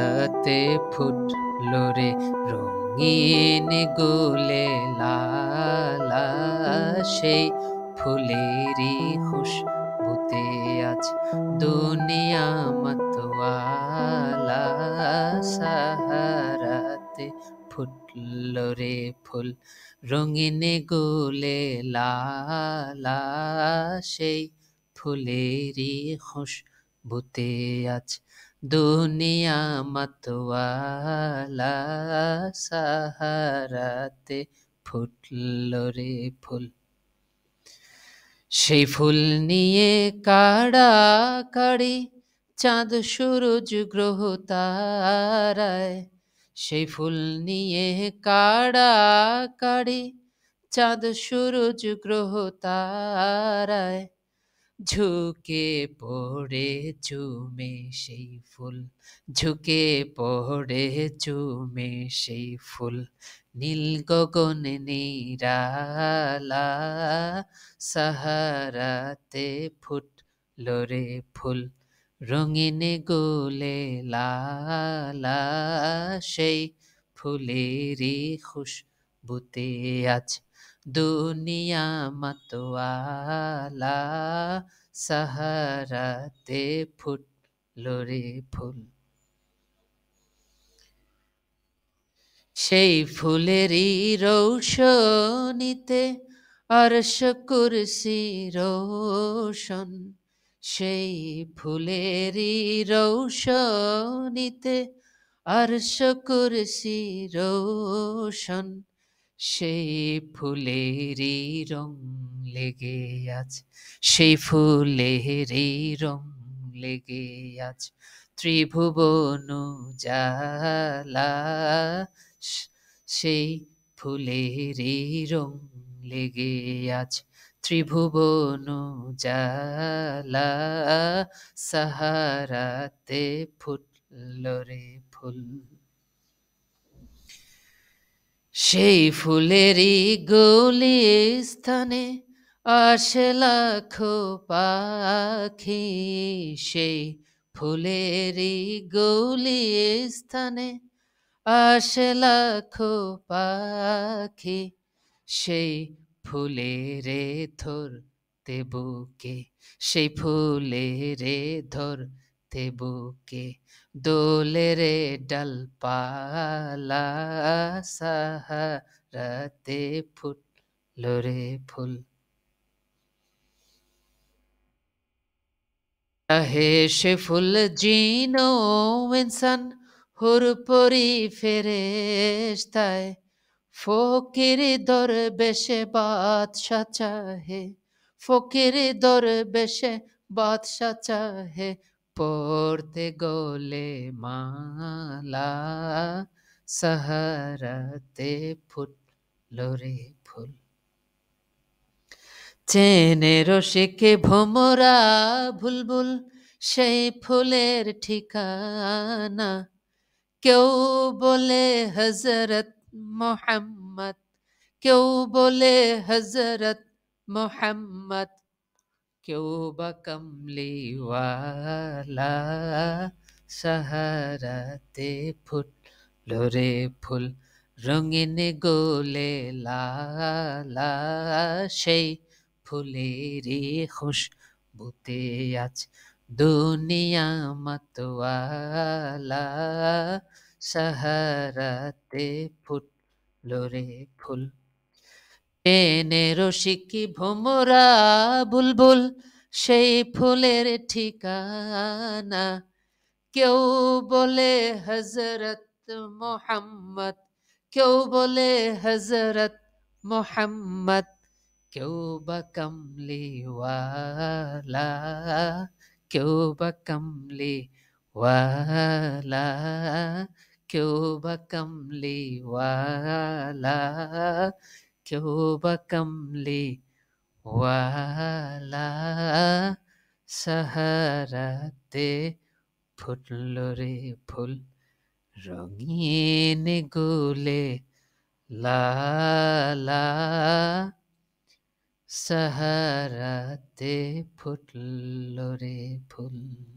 সাহারাতে ফুটলো রে রঙিন গোলে লালা সেই ফুলেরই খুশবুতে আজ দুনিয়া মতওয়ালা সাহারাতে ফুটলো রে ফুল রঙিন গোলে লালা সেই ফুলেরই খুশবুতে আজ দুনিয়া মতওয়ালা সাহারাতে ফুটলো রে ফুল সেই ফুল নিয়ে কাড়াকাড়ি চাঁদ সূরজ গ্রহ তারায় সেই ফুল নিয়ে কাড়াকাড়ি চাঁদ সূরজ গ্রহ তারায় ঝুঁকে পড়ে চুমে সেই ফুল ঝুঁকে পড়ে চুমে সেই ফুল নীল গগন নিরালা সাহারাতে ফুটলো রে ফুল রঙিন গোলে লালা সেই ফুলেরই খুশবুতে আজ দুনিয়া মতওয়ালা সাহারাতে ফুটলো রে ফুল সেই ফুলেরই রৌশনীতে আরশ কুরসি রোশন সেই ফুলেরই রৌশনীতে আরশ কুরসি রোশন সেই ফুলেরই রং লেগে আজ সেই ফুলেরই রং লেগে আজ ত্রিভুবন জালা সেই ফুলেরই রং লেগে আজ ত্রিভুবন জালা সাহারাতে ফুটলো রে ফুল সেই ফুলেরই গলি স্থানে আসে লাখো পাখি সেই ফুলেরই গলি স্থানে আসে লাখো পাখি সেই ফুলেরে ধরতে বুকে সেই ফুলেরে ধরতে বুকে দোলে রে ডালপালা সাহারাতে ফুটলো রে ফুল চাহে সে ফুল জিনো ইনসান হুর পরি ফেরেশতায় ফকির দরবেশে বাদশা চাহে ফকির দরবেশে বাদশা চাহে পড়তে গলে মালা সাহারাতে ফুটলো রে ফুল চেনে রসিকে ভোমরা বুলবুল সেই ফুলের ঠিকানা কেউ বলে হযরত মোহাম্মদ কেউ বলে হযরত মোহাম্মদ কেউ বা কমলিওয়ালা সাহারাতে ফুটলো রে ফুল রঙিন গোলে লালা সেই ফুলেরই খুশবুতে আজ দুনিয়া মতওয়ালা সাহারাতে ফুটলো রে ফুল এনে রসিকি ভোমরা বুলবুল সেই ফুলের ঠিকানা কেউ বলে হযরত মোহাম্মদ কেউ বলে হযরত মোহাম্মদ কেউ বা কমলিওয়ালা কেউ বা কমলিওয়ালা কেউ বা কমলিওয়ালা কেউ বা কমলিওয়ালা সাহারাতে ফুটলো রে ফুল রঙিন গোলে লালা সাহারাতে ফুটলো রে ফুল।